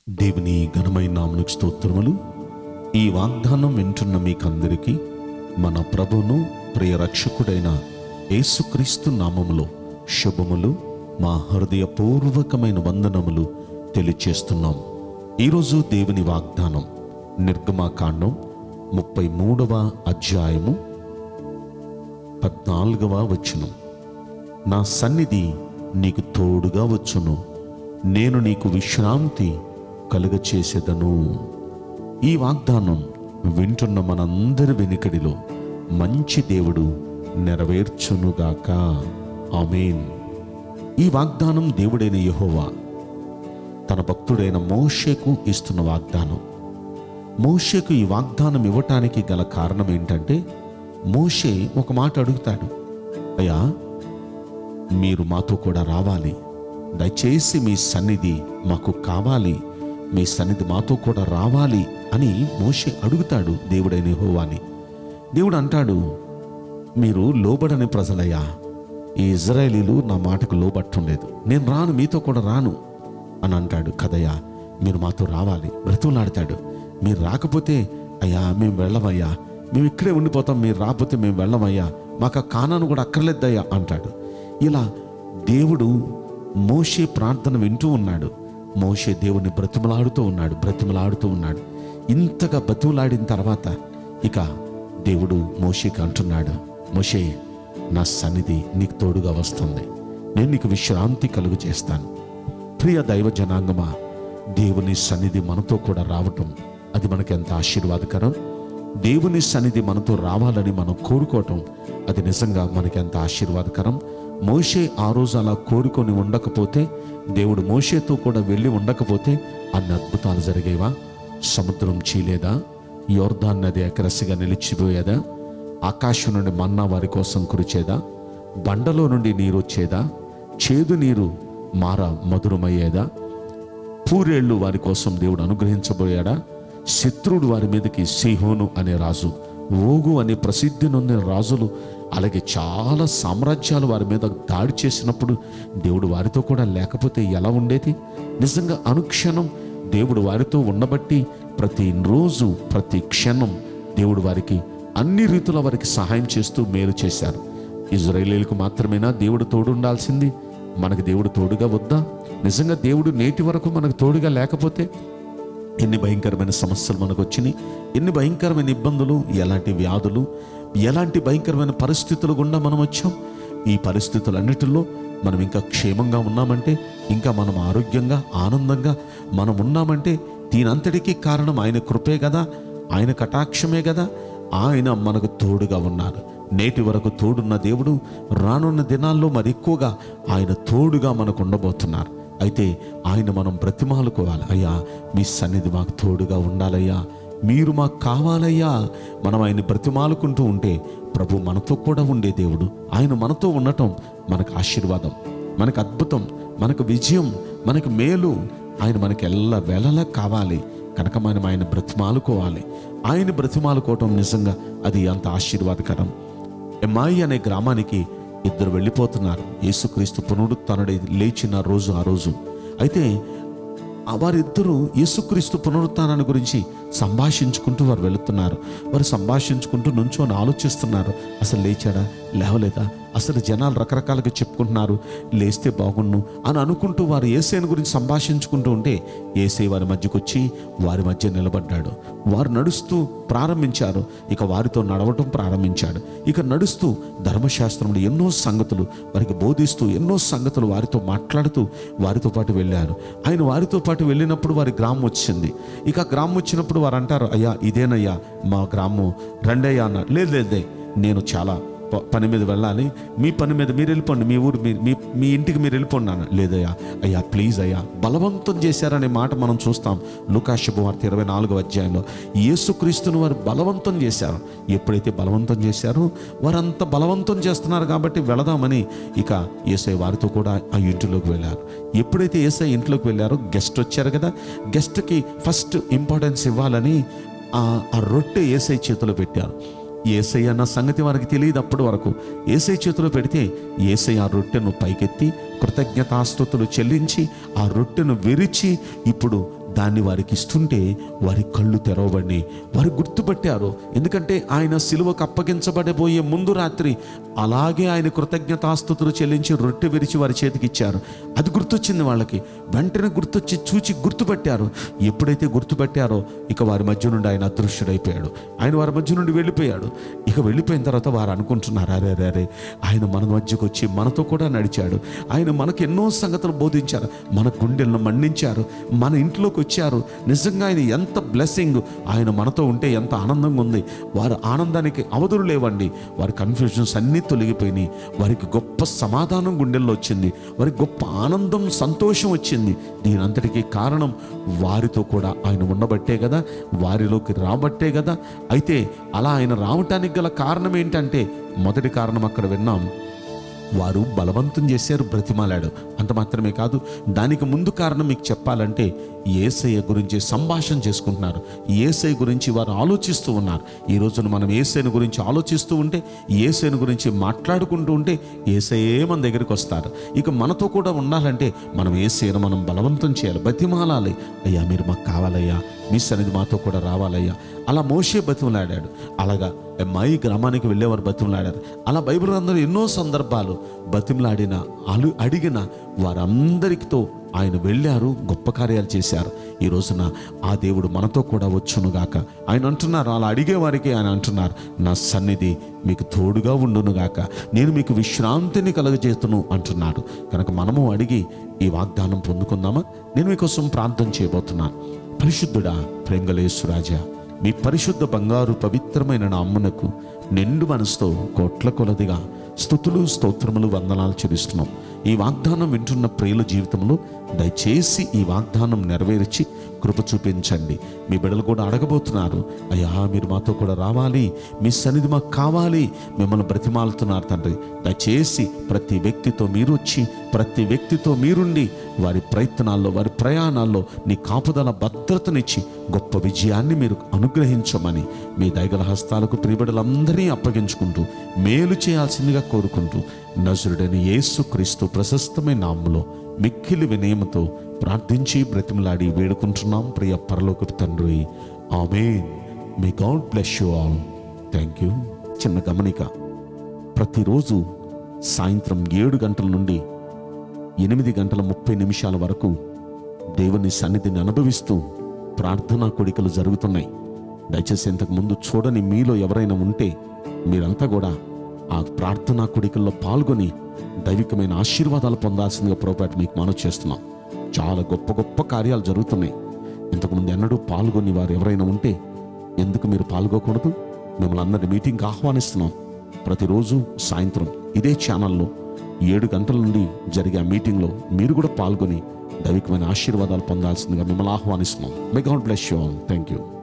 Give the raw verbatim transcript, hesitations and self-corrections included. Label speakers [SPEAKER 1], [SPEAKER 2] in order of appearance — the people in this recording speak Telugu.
[SPEAKER 1] దేవుని ఘనమైన నామమునకు స్తోత్రములు. ఈ వాగ్దానం వింటున్న మీకందరికీ మన ప్రభువును ప్రియ రక్షకుడైన యేసుక్రీస్తు నామములో శుభములు, మా హృదయపూర్వకమైన వందనములు తెలియచేస్తున్నాం. ఈరోజు దేవుని వాగ్దానం నిర్గమకాండం ముప్పై మూడవ అధ్యాయము పద్నాలుగవ వచనం. నా సన్నిధి నీకు తోడుగా వచ్చును, నేను నీకు విశ్రాంతి కలుగచేసేదను. ఈ వాగ్దానం వింటున్న మనందరి వెనుకడిలో మంచి దేవుడు నెరవేర్చునుగాక. ఆమేన్. ఈ వాగ్దానం దేవుడైన యెహోవా తన భక్తుడైన మోషేకు ఇస్తున్న వాగ్దానం. మోషేకు ఈ వాగ్దానం ఇవ్వటానికి గల కారణం ఏంటంటే, మోషే ఒక మాట అడుగుతాడు, అయ్యా మీరు మాతో కూడా రావాలి, దయచేసి మీ సన్నిధి మాకు కావాలి, మీ సన్నిధి మాతో కూడా రావాలి అని మోషే అడుగుతాడు దేవుడైన యెహోవాని. దేవుడు అంటాడు, మీరు లోబడని ప్రజలయ్యా, ఈ ఇజ్రాయేలీలు నా మాటకు లోబట్టుండలేదు, నేను రాను, మీతో కూడా రాను అని అంటాడు కదయ్యా, మీరు మాతో రావాలి. బ్రతులాడతాడు, మీరు రాకపోతే అయ్యా మేము వెళ్ళమయ్యా, మేము ఇక్కడే ఉండిపోతాం, మీరు రాకపోతే మేము వెళ్ళమయ్యా, మాకు ఆ కానాను కూడా అక్కర్లేదయ్యా అంటాడు. ఇలా దేవుడు మోషే ప్రార్థన వింటూ ఉన్నాడు. మోషే దేవుని బ్రతిమలాడుతూ ఉన్నాడు బ్రతిమలాడుతూ ఉన్నాడు ఇంతగా బ్రతిమలాడిన తర్వాత ఇక దేవుడు మోషేకి అంటున్నాడు, మోషే నా సన్నిధి నీకు తోడుగా వస్తుంది, నేను నీకు విశ్రాంతి కలుగు చేస్తాను. ప్రియ దైవ జనాంగమా, దేవుని సన్నిధి మనతో కూడా రావటం అది మనకి ఎంత ఆశీర్వాదకరం. దేవుని సన్నిధి మనతో రావాలని మనం కోరుకోవటం అది నిజంగా మనకి ఎంత ఆశీర్వాదకరం. మోషే ఆ రోజు అలా కోరుకొని ఉండకపోతే, దేవుడు మోషేతో కూడా వెళ్ళి ఉండకపోతే అన్ని అద్భుతాలు జరిగేవా? సముద్రం చీలేదా? యోర్దాన్ నది ఎకరసిగా నిలిచిపోయేదా? ఆకాశం నుండి మన్నా వారి కోసం కురిచేదా? బండలో నుండి నీరు వచ్చేదా? చేదు నీరు మార మధురమయ్యేదా? పూరేళ్లు వారి కోసం దేవుడు అనుగ్రహించబోయాడా? శత్రువుడు వారి మీదకి సీహోను అనే రాజు, ఓగు అనే ప్రసిద్ధి నొందిన రాజులు, అలాగే చాలా సామ్రాజ్యాలు వారి మీద దాడి చేసినప్పుడు దేవుడు వారితో కూడా లేకపోతే ఎలా ఉండేది? నిజంగా అనుక్షణం దేవుడు వారితో ఉండబట్టి ప్రతిరోజు ప్రతి క్షణం దేవుడు వారికి అన్ని రీతుల వారికి సహాయం చేస్తూ మేలు చేశారు. ఇజ్రాయేలీలకు మాత్రమేనా దేవుడు తోడు ఉండాల్సింది? మనకు దేవుడు తోడుగా వద్దా? నిజంగా దేవుడు నేటి వరకు మనకు తోడుగా లేకపోతే ఎన్ని భయంకరమైన సమస్యలు మనకు వచ్చినాయి, ఎన్ని భయంకరమైన ఇబ్బందులు, ఎలాంటి వ్యాధులు, ఎలాంటి భయంకరమైన పరిస్థితులు గుండా మనం వచ్చాం. ఈ పరిస్థితులన్నిటిలో మనం ఇంకా క్షేమంగా ఉన్నామంటే, ఇంకా మనం ఆరోగ్యంగా ఆనందంగా మనం ఉన్నామంటే దీనంతటికీ కారణం ఆయన కృపే కదా, ఆయన కటాక్షమే కదా. ఆయన మనకు తోడుగా ఉన్నారు. నేటి వరకు తోడున్న దేవుడు రానున్న దినాల్లో మరి ఎక్కువగా ఆయన తోడుగా మనకు ఉండబోతున్నారు. అయితే ఆయన మనం బ్రతిమాలుకోవాలి, అయ్యా మీ సన్నిధి మాకు తోడుగా ఉండాలయ్యా, మీరు మాకు కావాలయ్యా. మనం ఆయన బ్రతిమాలుకుంటూ ఉంటే ప్రభు మనతో కూడా ఉండే దేవుడు. ఆయన మనతో ఉండటం మనకు ఆశీర్వాదం, మనకు అద్భుతం, మనకు విజయం, మనకు మేలు. ఆయన మనకి ఎల్ల వేళలా కావాలి కనుక మనం ఆయన బ్రతిమాలుకోవాలి. ఆయన బ్రతిమాలుకోవటం నిజంగా అది అంత ఆశీర్వాదకరం. ఎమ్మాయి అనే గ్రామానికి ఇద్దరు వెళ్ళిపోతున్నారు. యేసుక్రీస్తు పునరుత్థానుడై లేచిన రోజు ఆ రోజు. అయితే వారిద్దరూ యేసుక్రీస్తు పునరుత్థానాన్ని గురించి సంభాషించుకుంటూ వారు వెళుతున్నారు. వారు సంభాషించుకుంటూ నుంచొని ఆలోచిస్తున్నారు, అసలు లేచాడా లేవలేదా, అసలు జనాలు రకరకాలుగా చెప్పుకుంటున్నారు, లేస్తే బాగుండు అని అనుకుంటూ వారు యేసయ్యను గురించి సంభాషించుకుంటూ ఉంటే యేసయ్య వారి మధ్యకు వచ్చి వారి మధ్య నిలబడ్డాడు. వారు నడుస్తూ ప్రారంభించారు. ఇక వారితో నడవటం ప్రారంభించాడు. ఇక నడుస్తూ ధర్మశాస్త్రంలో ఎన్నో సంగతులు వారికి బోధిస్తూ, ఎన్నో సంగతులు వారితో మాట్లాడుతూ వారితో పాటు వెళ్ళారు. ఆయన వారితో పాటు వెళ్ళినప్పుడు వారి గ్రామం వచ్చింది. ఇక గ్రామం వచ్చినప్పుడు వారు అంటారు, అయ్యా ఇదేనయ్యా మా గ్రామం, రండయ్యా అన్నారు. లేదు లేదే, నేను చాలా పని మీద వెళ్ళాలి, మీ పని మీద మీరు వెళ్ళిపోండి, మీ ఊరు మీ మీ ఇంటికి మీరు వెళ్ళిపోండి అన్న. లేదయ్యా, అయ్యా ప్లీజ్ అయ్యా. బలవంతం చేశారనే మాట మనం చూస్తాం లూకా శుభవార్త ఇరవై నాలుగవ అధ్యాయంలో. యేసుక్రీస్తును వారు బలవంతం చేశారు. ఎప్పుడైతే బలవంతం చేశారో వారంత బలవంతం చేస్తున్నారు కాబట్టి వెళదామని ఇక యేసయ్య వారితో కూడా ఆ ఇంటిలోకి వెళ్ళారు. ఎప్పుడైతే యేసయ్య ఇంట్లోకి వెళ్ళారో గెస్ట్ వచ్చారు కదా, గెస్ట్కి ఫస్ట్ ఇంపార్టెన్స్ ఇవ్వాలని ఆ రొట్టె యేసయ్య చేతిలో పెట్టారు. యేసయ్య అన్న సంగతి వారికి తెలియదు అప్పటి వరకు. యేసయ్య చేతిలో పెడితే యేసయ్య ఆ రొట్టెను పైకెత్తి కృతజ్ఞతాస్తుతులు చెల్లించి ఆ రొట్టెను విరిచి ఇప్పుడు దాన్ని వారికి ఇస్తుంటే వారి కళ్ళు తెరవబడి వారు గుర్తుపట్టారు. ఎందుకంటే ఆయన సిలువకు అప్పగించబడబోయే ముందు రాత్రి అలాగే ఆయన కృతజ్ఞతాస్తుతులు చెల్లించి రొట్టె విరిచి వారి చేతికి ఇచ్చారు. అది గుర్తొచ్చింది వాళ్ళకి. వెంటనే గుర్తొచ్చి చూచి గుర్తుపట్టారు. ఎప్పుడైతే గుర్తుపట్టారో ఇక వారి మధ్య నుండి ఆయన అదృశ్యుడైపోయాడు. ఆయన వారి మధ్య నుండి వెళ్ళిపోయాడు. ఇక వెళ్ళిపోయిన తర్వాత వారు అనుకుంటున్నారు, అరే అరే అరే ఆయన మన మధ్యకు వచ్చి మనతో కూడా నడిచాడు, ఆయన మనకు ఎన్నో సంగతులు బోధించారు, మన గుండెలను మన్నించారు, మన ఇంట్లోకి వచ్చారు. నిజంగా ఆయన ఎంత బ్లెస్సింగ్, ఆయన మనతో ఉంటే ఎంత ఆనందంగా ఉంది. వారి ఆనందానికి అవధులు లేవండి. వారి కన్ఫ్యూజన్స్ అన్నీ తొలగిపోయినాయి. వారికి గొప్ప సమాధానం గుండెల్లో వచ్చింది. వారికి గొప్ప ఆనందం, సంతోషం వచ్చింది. దీని అంతటికీ కారణం వారితో కూడా ఆయన ఉండబట్టే కదా, వారిలోకి రాబట్టే కదా. అయితే అలా ఆయన రావటానికి గల కారణం ఏంటంటే, మొదటి కారణం అక్కడ విన్నాం, వారు బలవంతం చేశారు, బ్రతిమాలాడు. అంత మాత్రమే కాదు, దానికి ముందు కారణం మీకు చెప్పాలంటే యేసయ్య గురించి సంభాషణ చేసుకుంటున్నారు. యేసయ్య గురించి వారు ఆలోచిస్తూ ఉన్నారు. ఈ రోజున మనం యేసయ్యను గురించి ఆలోచిస్తూ ఉంటే, యేసయ్యను గురించి మాట్లాడుకుంటూ ఉంటే యేసయ్యే మన దగ్గరికి వస్తారు. ఇక మనతో కూడా ఉండాలంటే మనం యేసయ్యను మనం బలవంతం చేయాలి, బతిమాలాలి. అయ్యా మీరు మాకు కావాలయ్యా, మీ సన్నిధి మాతో కూడా రావాలయ్యా. అలా మోషే బతిమలాడాడు. అలాగా మై గ్రామానికి వెళ్ళేవారు బతిమలాడారు. అలా బైబిల్ అందరూ ఎన్నో సందర్భాలు బతిమలాడిన అలు అడిగిన వారందరితో ఆయన వెళ్ళారు, గొప్ప కార్యాలు చేశారు. ఈ రోజున ఆ దేవుడు మనతో కూడా వచ్చునుగాక. ఆయన అంటున్నారు, అలా అడిగే వారికి ఆయన అంటున్నారు, నా సన్నిధి మీకు తోడుగా ఉండునుగాక, నేను మీకు విశ్రాంతిని కలుగజేస్తును అంటున్నాడు. కనుక మనము అడిగి ఈ వాగ్దానం పొందుకుందామా? నేను మీకోసం ప్రార్థన చేయబోతున్నాను. పరిశుద్ధుడా, ప్రేమగల యేసురాజా, మీ పరిశుద్ధ బంగారు పవిత్రమైన నామ్మునకు నిండు మనసుతో కోట్ల కొలదిగా స్తుతులు, స్తోత్రములు, వందనాలు చెల్లిస్తున్నాం. ఈ వాగ్దానం వింటున్న ప్రియుల జీవితంలో దయచేసి ఈ వాగ్దానం నెరవేర్చి కృప చూపించండి. మీ బిడ్డలు కూడా అడగబోతున్నారు, అయ్యా మీరు మాతో కూడా రావాలి, మీ సన్నిధి మాకు కావాలి, మిమ్మల్ని బ్రతిమాలుతున్నారు తండ్రి. దయచేసి ప్రతి వ్యక్తితో మీరు వచ్చి, ప్రతి వ్యక్తితో మీరుండి, వారి ప్రయత్నాల్లో, వారి ప్రయాణాల్లో నీ కాపుదల భద్రతనిచ్చి గొప్ప విజయాన్ని మీరు అనుగ్రహించమని మీ దయగల హస్తాలకు ప్రియబిడ్డలందరినీ అప్పగించుకుంటూ మేలు చేయాల్సిందిగా కోరుకుంటూ నజరుడైన యేసు క్రీస్తు ప్రశస్తమైన నామములో మిక్కిలి వినయముతో ప్రార్థించి బ్రతిమలాడి వేడుకుంటున్నాం ప్రియ పరలోకపు తండ్రి, amen. May God bless you all. Thank you. చిన్న గమనిక, ప్రతిరోజు సాయంత్రం ఏడు గంటల నుండి ఎనిమిది గంటల ముప్పై నిమిషాల వరకు దేవుని సన్నిధిని అనుభవిస్తూ ప్రార్థనా కోడికలు జరుగుతున్నాయి. దయచేసి ఇంతకు ముందు చూడని మీలో ఎవరైనా ఉంటే మీరంతా కూడా ఆ ప్రార్థనా కోడికల్లో పాల్గొని దైవికమైన ఆశీర్వాదాలు పొందాల్సిందిగా ప్రభువుపేట మీకు మనవి చేస్తున్నాం. చాలా గొప్ప గొప్ప కార్యాలు జరుగుతున్నాయి. ఇంతకుముందు ఎన్నడూ పాల్గొని వారు ఎవరైనా ఉంటే ఎందుకు మీరు పాల్గొకూడదు? మిమ్మల్ని అందరి మీటింగ్కి ఆహ్వానిస్తున్నాం. ప్రతిరోజు సాయంత్రం ఇదే ఛానల్లో ఏడు గంటల నుండి జరిగే ఆ మీటింగ్లో మీరు కూడా పాల్గొని దైవికమైన ఆశీర్వాదాలు పొందాల్సిందిగా మిమ్మల్ని ఆహ్వానిస్తున్నాం. May God bless you all. Thank you.